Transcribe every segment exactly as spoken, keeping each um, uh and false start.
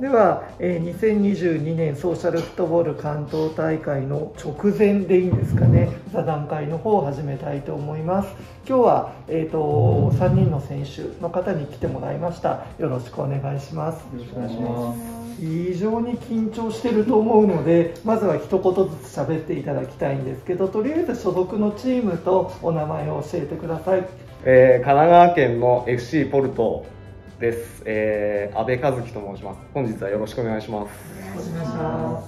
では、えー、にせんにじゅうにねんソーシャルフットボール関東大会の直前でいいんですかね、座談会の方を始めたいと思います。今日は、えー、とさんにんの選手の方に来てもらいました。よろしくお願いします。 よろしくお願いします。 非常に緊張していると思うので、まずは一言ずつ喋っていただきたいんですけど、とりあえず所属のチームとお名前を教えてください。 えー、神奈川県の エフシー ポルトです。えー、阿部和樹と申します。本日はよろしくお願いします。 お願いします。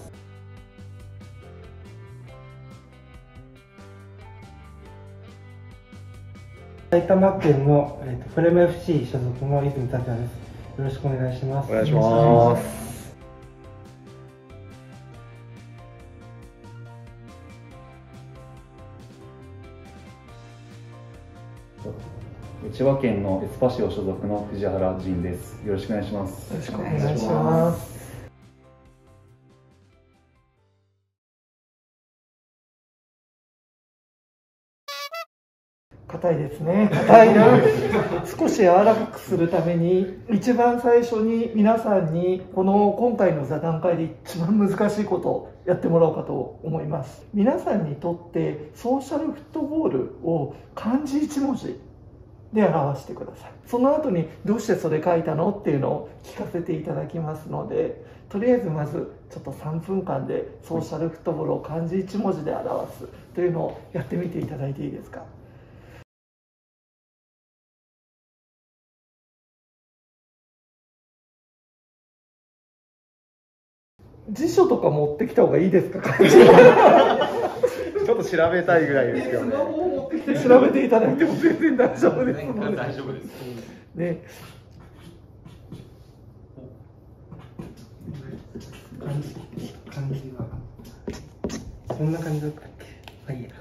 埼玉県の、えー、とプレム エフシー 所属の泉達也です。よろしくお願いします。 お願いします。 千葉県のエスパシオ所属の藤原仁です。よろしくお願いします。 よろしくお願いします。硬いですね。硬いな。少し柔らかくするために、一番最初に皆さんにこの今回の座談会で一番難しいことをやってもらおうかと思います。皆さんにとってソーシャルフットボールを漢字一文字で表してください。その後にどうしてそれ書いたのっていうのを聞かせていただきますので、とりあえずまずちょっとさんぷんかんでソーシャルフットボールを漢字一文字で表すというのをやってみていただいていいですか。辞書とか持ってきた方がいいですか。漢字ちょっと調べたいぐらいですけどね。 スマホを持ってきて調べていただいても全然大丈夫ですので。 大丈夫です。 ね。 漢字漢字はこんな感じだったっけ。はい、いや。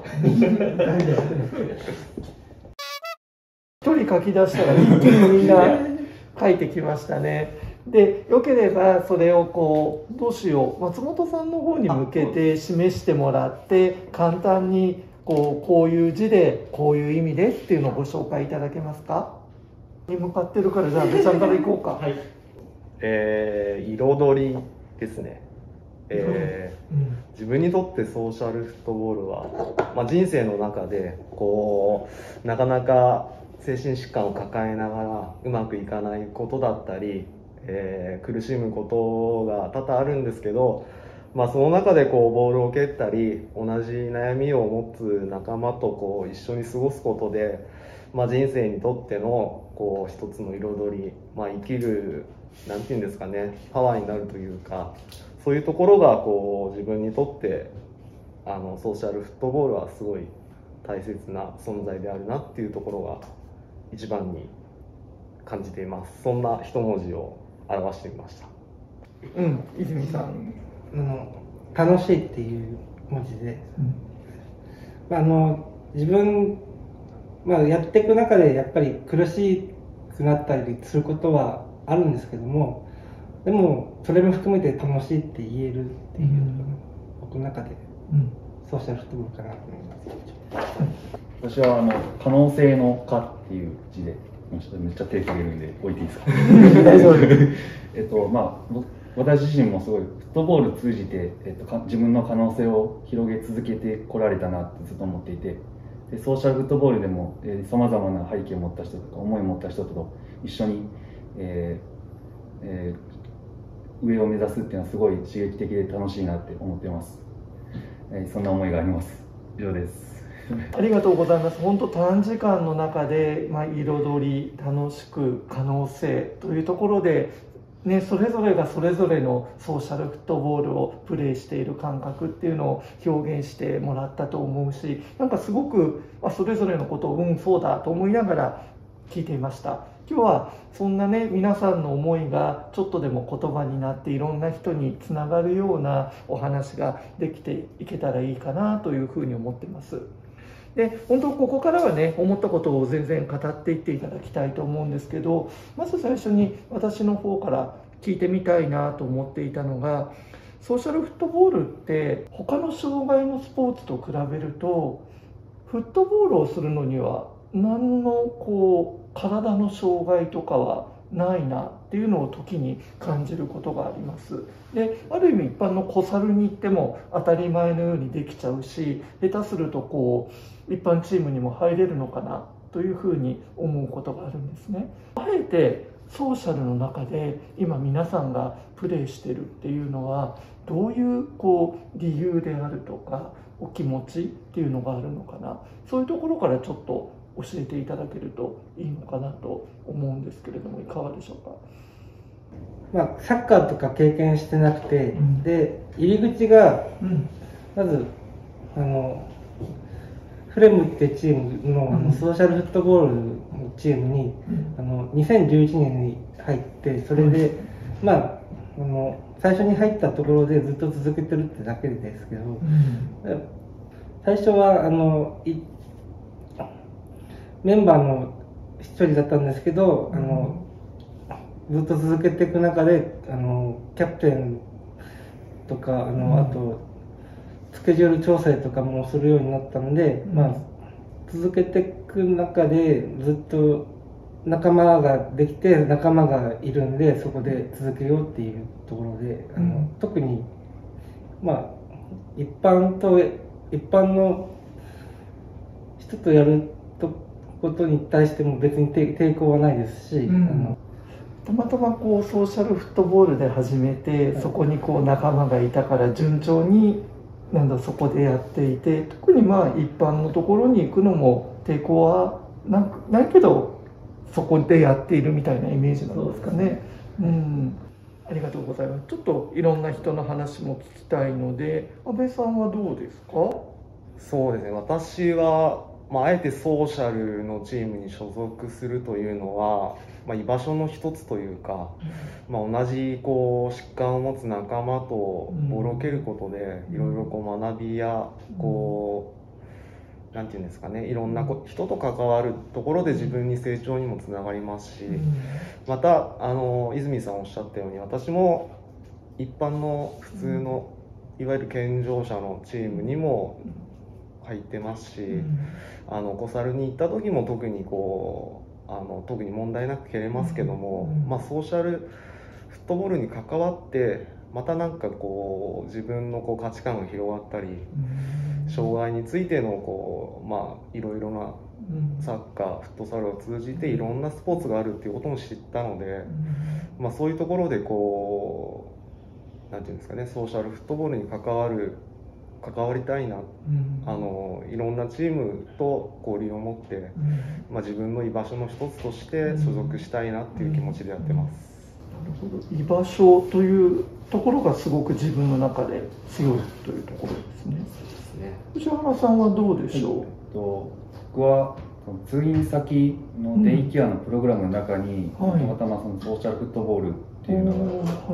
一人書き出したら一気にみんな書いてきましたね。で、よければそれをこうどうしよう、松本さんの方に向けて示してもらって、簡単にこうこういう字でこういう意味ですっていうのをご紹介いただけますか。に向かってるから、じゃあ阿部ちゃんからいこうか。はい。 えー、彩りですね。えーうん、自分にとってソーシャルフットボールは、まあ、人生の中でこうなかなか精神疾患を抱えながらうまくいかないことだったり、えー、苦しむことが多々あるんですけど、まあ、その中でこうボールを蹴ったり同じ悩みを持つ仲間とこう一緒に過ごすことで、まあ、人生にとってのこう一つの彩り、まあ、生きるなんていうんですかね、パワーになるというか、そういうところがこう自分にとってあのソーシャルフットボールはすごい大切な存在であるなっていうところが一番に感じています。そんな一文字を表してみました。 うん、泉さん。 あの楽しいっていう文字で、うん、あの自分、まあ、やっていく中でやっぱり苦しくなったりすることはあるんですけども、でもそれも含めて楽しいって言えるっていうのが、うん、僕の中で、うん、ソーシャルフットボールかなと思います。 私はあの可能性の可っていう字で、めっちゃ手かけるんで置いていいですか。 大丈夫。 えっとまあ私自身もすごいフットボール通じて、えっと、自分の可能性を広げ続けてこられたなってずっと思っていて、でソーシャルフットボールでもさまざまな背景を持った人とか思いを持った人と一緒に、えーえー、上を目指すっていうのはすごい刺激的で楽しいなって思っています。えー、そんな思いがあります。以上です。 ありがとうございます。本当短時間の中で、まあ、彩り、楽しく、可能性というところで、ね、それぞれがそれぞれのソーシャルフットボールをプレーしている感覚っていうのを表現してもらったと思うし、なんかすごく、まあ、それぞれのことをうんそうだと思いながら聞いていました。今日はそんなね、皆さんの思いがちょっとでも言葉になっていろんな人につながるようなお話ができていけたらいいかなというふうに思っています。で、本当ここからはね、思ったことを全然語っていっていただきたいと思うんですけど、まず最初に私の方から聞いてみたいなと思っていたのが、ソーシャルフットボールって他の障害のスポーツと比べると、フットボールをするのには何のこう体の障害とかはないなっていうのを時に感じることがあります。で、ある意味一般の小猿に行っても当たり前のようにできちゃうし、下手するとこう一般チームにも入れるのかなというふうに思うことがあるんですね。あえてソーシャルの中で今皆さんがプレイしてるっていうのはどういうこう理由であるとかお気持ちっていうのがあるのかな、そういうところからちょっと教えていただけるといいのかなと思うんですけれども、いかがでしょうか。 まあ、サッカーとか経験してなくて、 うん、 で入り口が、 うん、 まずあのフレムってチーム の,、 うん、 ソーシャルフットボールのチームに、うん、あのにせんじゅういちねんに入って、それで、うん、まああの最初に入ったところでずっと続けてるってだけですけど、うん、最初はあのいメンバーの一人だったんですけど、うん、あのずっと続けていく中であのキャプテンとかあの、うん、あとスケジュール調整とかもするようになったので、うん、まあ、続けていく中でずっと仲間ができて仲間がいるんで、そこで続けようっていうところで、うん、あの特に、まあ、一般と一般の人とやることに対しても別に抵抗はないですし、うん、あのたまたまこうソーシャルフットボールで始めて、はい、そこにこう仲間がいたから順調になんだそこでやっていて、特にまあ一般のところに行くのも抵抗はなくないけど、そこでやっているみたいなイメージなんですかね。うん、ありがとうございます。ちょっといろんな人の話も聞きたいので、安倍さんはどうですか？ そうですね、私は、まあ、あえてソーシャルのチームに所属するというのは、まあ、居場所の一つというか、まあ、同じこう疾患を持つ仲間とボールを蹴ることでいろいろこう学びやこうなんていうんですかね、いろんな人と関わるところで自分に成長にもつながりますし、またあの泉さんおっしゃったように、私も一般の普通のいわゆる健常者のチームにも入ってますし、あの小猿に行った時も特にこうあの特に問題なく蹴れますけども、まあ、ソーシャルフットボールに関わってまたなんかこう自分のこう価値観が広がったり、障害についてのこう、まあ、いろいろなサッカーフットサルを通じていろんなスポーツがあるっていうことも知ったので、まあ、そういうところでこうなんていうんですかね、ソーシャルフットボールに関わる関わりたいな、うん、あのいろんなチームと交流を持って、うん、まあ、自分の居場所の一つとして所属したいなっていう気持ちでやってます。 うんうん、なるほど。居場所というところがすごく自分の中で強いというところですね。藤原さんはどうでしょう？ えっと、僕は通院先のデイケアのプログラムの中に、うん、たまたまそのソーシャルフットボールっていうのが、はい、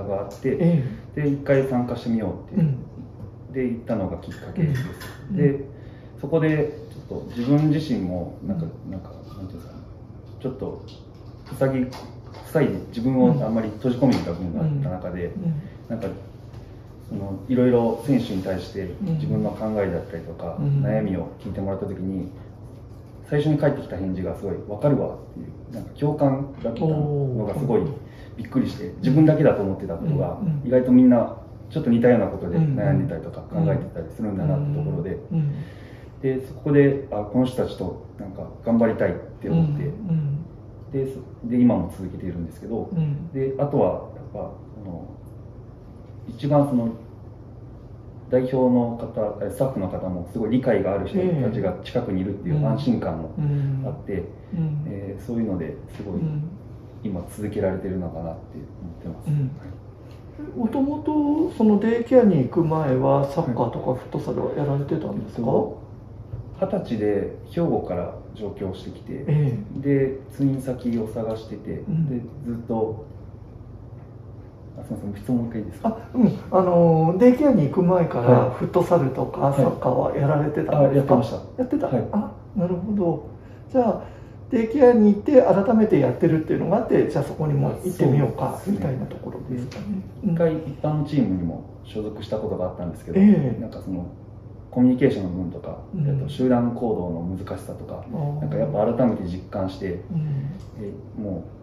があって、ええ、で一回参加してみようっていう。うんで行ったのがきっかけです。うん、でそこでちょっと自分自身もなんか、うん、なんかなんていうんですかね、ちょっと塞ぎ塞いで自分をあんまり閉じ込めてた部分があった中で、うん、なんかそのいろいろ選手に対して自分の考えだったりとか、うん、悩みを聞いてもらった時に最初に返ってきた返事がすごい分かるわっていうなんか共感だったのがすごいびっくりして、自分だけだと思ってたことが意外とみんなちょっと似たようなことで悩んでたりとか考えてたりするんだなってところで、でそこであこの人たちとなんか頑張りたいって思って、で, で今も続けているんですけど、であとはやっぱその一番その代表の方スタッフの方もすごい理解がある人たちが近くにいるっていう安心感もあって、えー、そういうのですごい今続けられてるのかなって思ってます。 もともとそのデイケアに行く前はサッカーとかフットサルはやられてたんですか？ 二十歳で兵庫から上京してきて、ええ、で通院先を探してて、うん、でずっとあすみません質問いいですか？ あ、うん、あのデイケアに行く前からフットサルとかサッカーはやられてたんですか？ はい、あ、やってました。 やってた、 はい、 あ、なるほど。じゃあデイケアに行って改めてやってるっていうのがあって、じゃあそこにも行ってみようかみたいなところですかね。 一回一般のチームにも所属したことがあったんですけど、えー、なんかそのコミュニケーションの部分とか、うん、と集団行動の難しさとか、うん、なんかやっぱ改めて実感して、うん、えも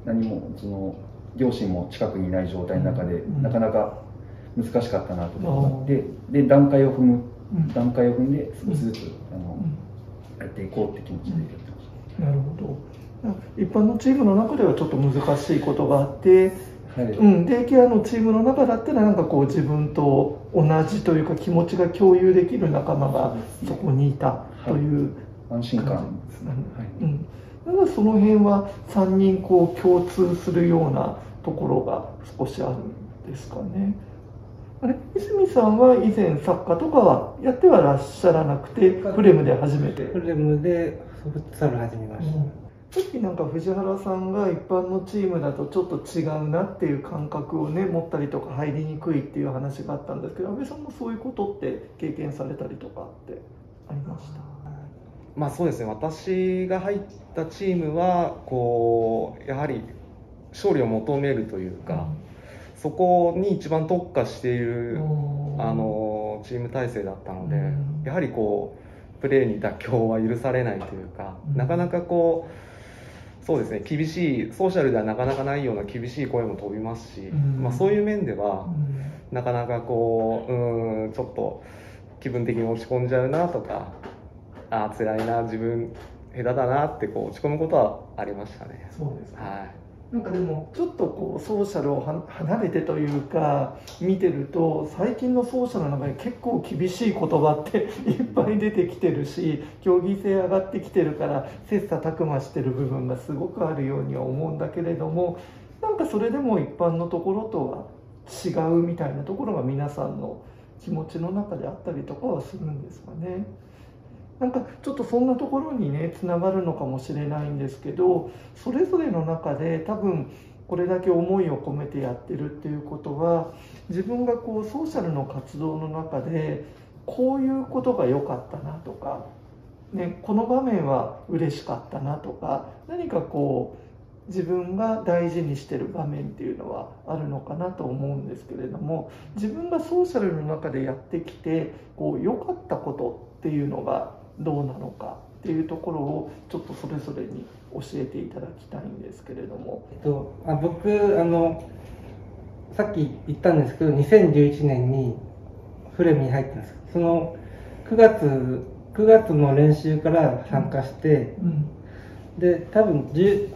何もその両親も近くにいない状態の中で、 うん、 なかなか難しかったなというのがあって、で段階を踏む、うん、段階を踏んで少しずつ、うん、あのやっていこうって気持ちでやってました。 なるほど。一般のチームの中ではちょっと難しいことがあって、はい、うん、デイケアのチームの中だったらなんかこう自分と同じというか気持ちが共有できる仲間がそこにいたという、 はい、安心感ですね。 はい、うん、だからその辺はさんにんこう共通するようなところが少しあるんですかね。あれ、泉さんは以前サッカーとかはやってはらっしゃらなくて、フレムで初めて。 フレムでフットサル始めました。うん、 さっきなんか藤原さんが一般のチームだとちょっと違うなっていう感覚をね持ったりとか入りにくいっていう話があったんですけど、安倍さんもそういうことって経験されたりとかってありました？ まあそうですね、私が入ったチームはこうやはり勝利を求めるというか、うん、そこに一番特化しているあのチーム体制だったので、うん、やはりこうプレーに妥協は許されないというか、うん、なかなかこうそうですね、厳しいソーシャルではなかなかないような厳しい声も飛びますし、うん、まあ、そういう面では、うん、なかなかこう、うん、ちょっと気分的に落ち込んじゃうなとか、ああ辛いな、自分下手だなってこう落ち込むことはありましたね。 そうですか。 はい。 なんかでもちょっとこうソーシャルを離れてというか見てると、最近のソーシャルの中に結構厳しい言葉っていっぱい出てきてるし、競技性上がってきてるから切磋琢磨してる部分がすごくあるようには思うんだけれども、なんかそれでも一般のところとは違うみたいなところが皆さんの気持ちの中であったりとかはするんですかね。なんかちょっとそんなところにねつながるのかもしれないんですけど、それぞれの中で多分これだけ思いを込めてやってるっていうことは、自分がこうソーシャルの活動の中でこういうことが良かったなとか、ね、この場面は嬉しかったなとか、何かこう自分が大事にしてる場面っていうのはあるのかなと思うんですけれども、自分がソーシャルの中でやってきてこう良かったことっていうのがどうなのかっていうところをちょっとそれぞれに教えていただきたいんですけれども。 えっと、あ僕あのさっき言ったんですけどにせんじゅういちねんにフレムに入ったんです。そのくがつくがつの練習から参加して、うん、で多分 10,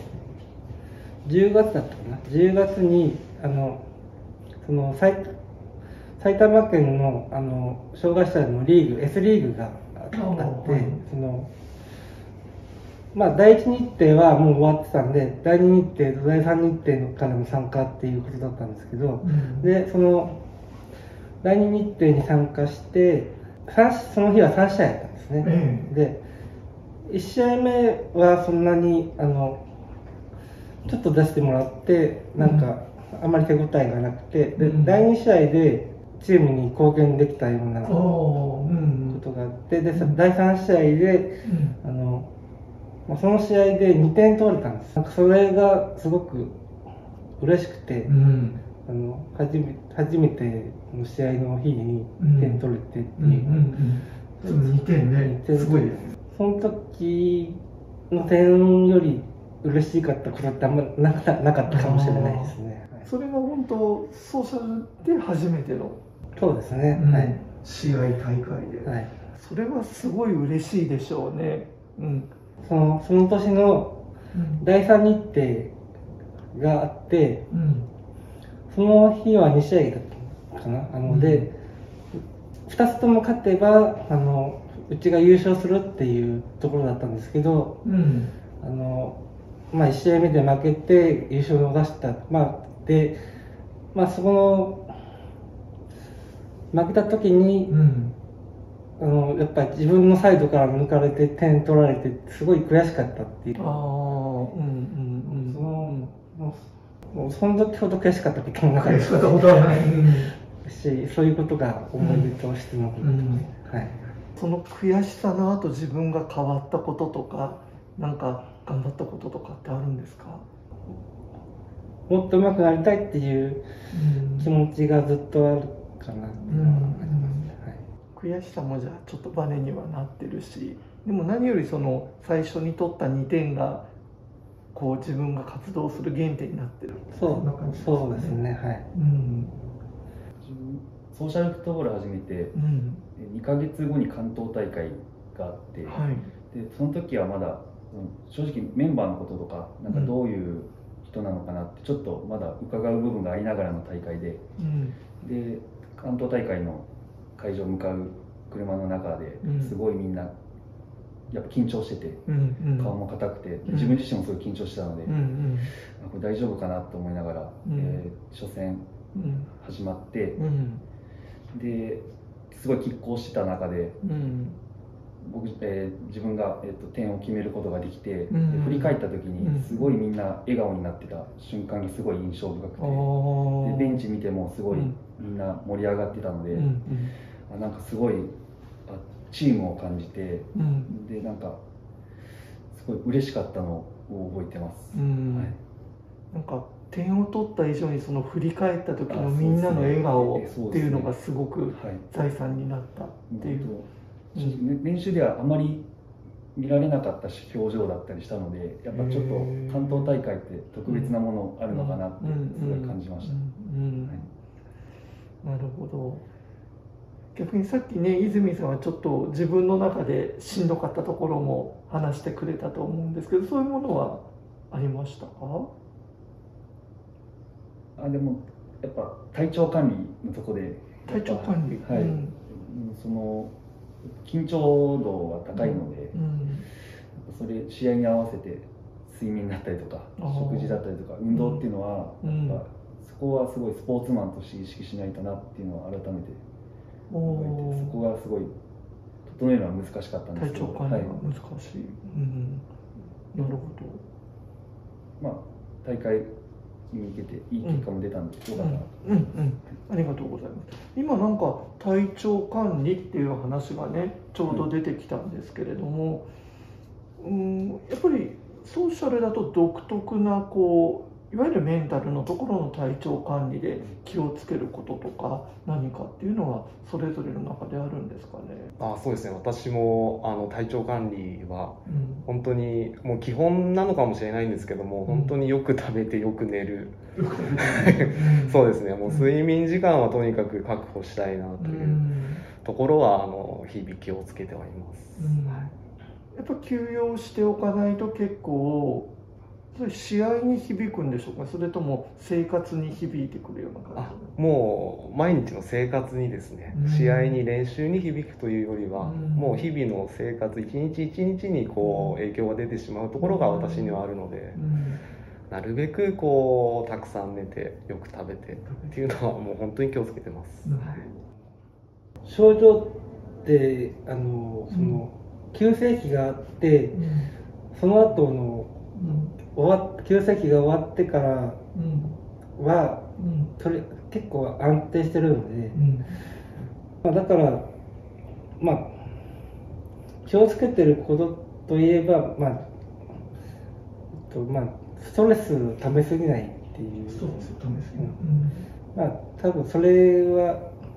10月だったかな、じゅうがつにあのその埼玉県のあの障害者のリーグ エス リーグがあって、そのまあ第一日程はもう終わってたんで、だいに日程とだいさん日程からの参加っていうことだったんですけど、うん、でそのだいに日程に参加してその日はさん試合だったんですね、うん、でいち試合目はそんなにあのちょっと出してもらってなんかあまり手応えがなくて、で、うん、だいに試合でチームに貢献できたようなことがあって、でだいさん試合で、うん、あのその試合でにてん取れたんです。なんかそれがすごく嬉しくて、うん、あの初め初めての試合の日ににてん取れてっていう、うんうんうん、にてんね、すごいですね。 その時の点より嬉しかったことってあんまなかなかったかもしれないですね。 それが本当ソーシャルで初めてのそうですね、うん、はい、 試合大会で、はい、それはすごい嬉しいでしょうね。うん、 そのその年のだいさん日程があって、うん、その日はに試合だったかな、あので、うん、ふたつとも勝てばあのうちが優勝するっていうところだったんですけど、うん、あのまあ、いち試合目で負けて優勝を逃した、まあでまあ、そこの負けた時に、うん、あのやっぱり自分のサイドから抜かれて点取られてすごい悔しかったっていう。ああ、うんうんうん。そのもうもうその時ほど悔しかったこともなかったし、そういうことが思い出として残ってます、うんうん、はい。 その悔しさの後自分が変わったこととか、なんか頑張ったこととかってあるんですか？ もっと上手くなりたいっていう気持ちがずっとあるかなっていうのはありますね、 はい、悔しさもじゃあちょっとバネにはなってるし、でも何よりその最初に取ったにてんがこう自分が活動する原点になってる、 そうんな感じですね。 そうですね、はい。 うん、 自分ソーシャルフットボールを始めてうん、 にかげつごに関東大会があって、 はい、 でその時はまだ正直メンバーのこととかなんかどういう人なのかなってちょっとまだ伺う部分がありながらの大会で、 うん、 で関東大会の会場向かう車の中ですごいみんなやっぱ緊張してて、 うんうん、 顔も硬くて自分自身もすごい緊張してたので、 うんうん、 これ大丈夫かなと思いながら、 うんえー初戦始まって、 うん、 ですごい拮抗してた中で、 うん、 僕えー自分が、えーと点を決めることができて、でうん振り返った時にうんすごいみんな笑顔になってた瞬間がすごい印象深くて、 あでベンチ見てもすごいうんみんな盛り上がってたので、 うんうんあなんかすごいあチームを感じて、 うん、 でなんかすごい嬉しかったのを覚えてます、 うん、 はい、 なんか点を取った以上にその振り返った時のあみんなの笑顔そうですねっていうのがすごくはい財産になったっていう。 正直ね練習ではあまり見られなかった表情だったりしたので、やっぱちょっと関東大会って特別なものあるのかなってすごい感じました。 なるほど。逆にさっきね、泉さんはちょっと自分の中でしんどかったところも話してくれたと思うんですけど、そういうものはありましたか？ あでもやっぱ体調管理のとこで体調管理、 はい、 うん、 その緊張度は高いので、うん、それ試合に合わせて睡眠だったりとか食事だったりとか運動っていうのは、うん、やっぱそこはすごいスポーツマンとして意識しないとなっていうのを改めて覚えて、そこがすごい整えるのは難しかったんですけど、 体調管理が難しい、はい、うん、なるほど。 まあ大会に向けていい結果も出たんで、よかったなと。 うんうん、ありがとうございます。今なんか体調管理っていう話がねちょうど出てきたんですけれども、うん、やっぱりソーシャルだと独特なこういわゆるメンタルのところの体調管理で気をつけることとか何かっていうのはそれぞれの中であるんですかね。 あそうですね、私もあの体調管理は本当にもう基本なのかもしれないんですけども、うん、本当によく食べてよく寝る、うん、そうですね、もう睡眠時間はとにかく確保したいなというところはあの日々気をつけてはいます、うんはい、 やっぱ休養しておかないと結構それ試合に響くんでしょうか、それとも生活に響いてくるような感じ？ あもう毎日の生活にですね、うん、試合に練習に響くというよりは、うん、もう日々の生活一日一日にこう影響が出てしまうところが私にはあるので、うん、なるべくこうたくさん寝てよく食べてっていうのはもう本当に気をつけてます、うんはい、 症状ってあのその急性期があって、その後の終わ急性期が終わってからは、うん、それ結構安定してるので、うんまあ、だからまあ気をつけてることといえば、まあとまあ、ストレスをためすぎないっていう、 ストレスをためすぎない、 うんまあ多分それは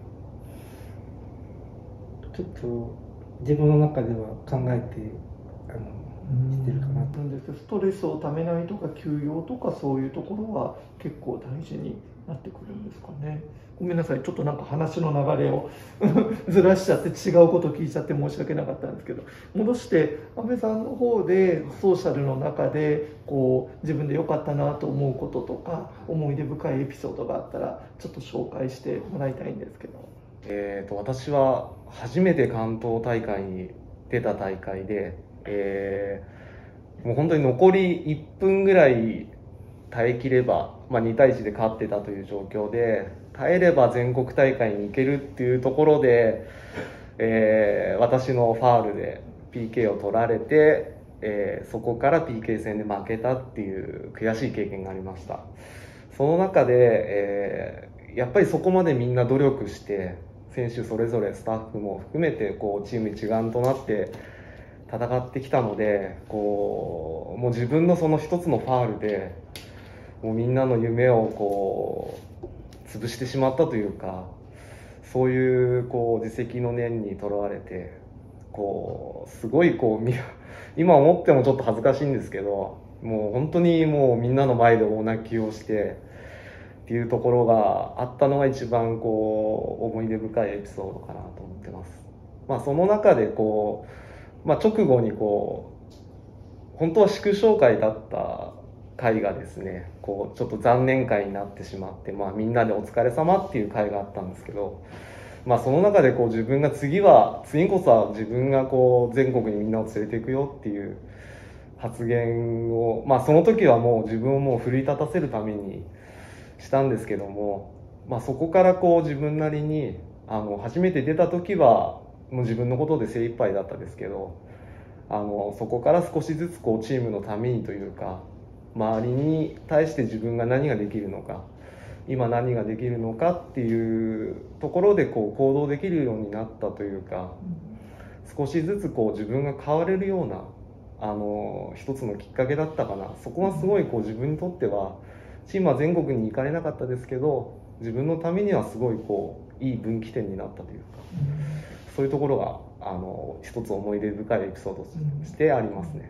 ちょっと自分の中では考えてあのしてるかなと。 ストレスをためないとか休養とかそういうところは結構大事になってくるんですかね。ごめんなさい、ちょっとなんか話の流れをずらしちゃって違うこと聞いちゃって申し訳なかったんですけど、戻して阿部さんの方でソーシャルの中でこう自分で良かったなと思うこととか思い出深いエピソードがあったらちょっと紹介してもらいたいんですけど。 えーと私は初めて関東大会に出た大会で、えー、もう本当に残りいっぷんぐらい耐えきれば、まあ、にたいいちで勝ってたという状況で、耐えれば全国大会に行けるっていうところで、えー、私のファールで ピーケー を取られて、えー、そこから ピーケー 戦で負けたっていう悔しい経験がありました。その中で、えー、やっぱりそこまでみんな努力して選手それぞれスタッフも含めてこうチーム一丸となって戦ってきたので、こうもう自分のその一つのファールでもうみんなの夢をこう潰してしまったというか、そういうこう自責の念にとらわれて、こうすごいこう今思ってもちょっと恥ずかしいんですけど、もう本当にもうみんなの前で大泣きをしてっていうところがあったのが一番こう思い出深いエピソードかなと思ってます。まあ、その中でこう、まあ、直後にこう本当は祝勝会だった会がですね、こうちょっと残念会になってしまって、まあ、みんなでお疲れ様っていう会があったんですけど、まあ、その中でこう自分が次は次こそは自分がこう全国にみんなを連れていくよっていう発言を、まあ、その時はもう自分をもう奮い立たせるためにしたんですけども、まあ、そこからこう自分なりにあの初めて出た時はもう自分のことで精一杯だったですけど、あのそこから少しずつこうチームのためにというか、周りに対して自分が何ができるのか、今何ができるのかっていうところでこう行動できるようになったというか、少しずつこう自分が変われるようなあの一つのきっかけだったかな。そこはすごいこう自分にとっては、チームは全国に行かれなかったですけど、自分のためにはすごいこういい分岐点になったというか、そういうところがあの一つ思い出深いエピソードとしてありますね。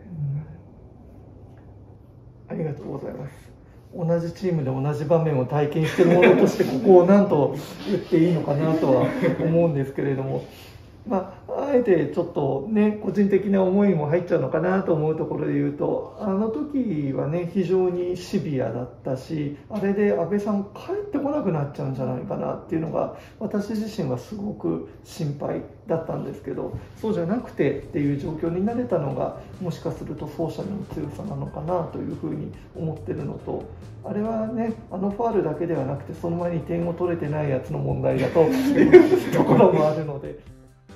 ありがとうございます。同じチームで同じ場面を体験しているものとしてここを何と言っていいのかなとは思うんですけれども、まあ、あえてちょっとね個人的な思いも入っちゃうのかなと思うところで言うと、あの時はね非常にシビアだったし、あれで安倍さん帰ってこなくなっちゃうんじゃないかなっていうのが私自身はすごく心配だったんですけど、そうじゃなくてっていう状況になれたのがもしかすると走者の強さなのかなというふうに思ってるのと、あれはねあのファウルだけではなくてその前に点を取れてないやつの問題だというところもあるので。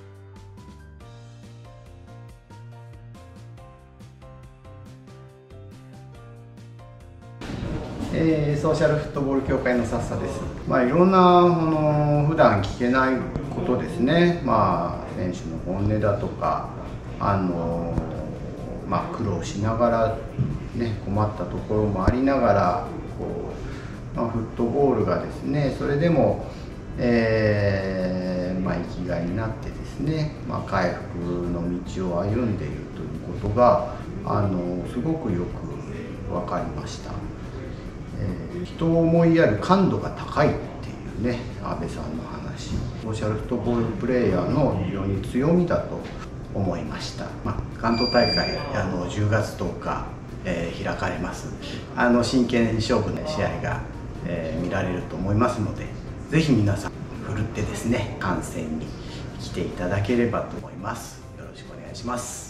えー、ソーシャルフットボール協会の笹です。まあ、いろんなあの普段聞けないことですね、まあ、選手の本音だとか、あのまあ、苦労しながら、ね、困ったところもありながらこう、まあ、フットボールがですね、それでも、えーまあ、生きがいになってですね、まあ、回復の道を歩んでいるということがあのすごくよく分かりました。人を思いやる感度が高いっていうね、安倍さんの話、ソーシャルフットボールプレーヤーの非常に強みだと思いました。まあ、関東大会あのじゅうがつとおか、えー、開かれます。あの真剣勝負の試合が、えー、見られると思いますので、ぜひ皆さんふるってですね観戦に来ていただければと思います。よろしくお願いします。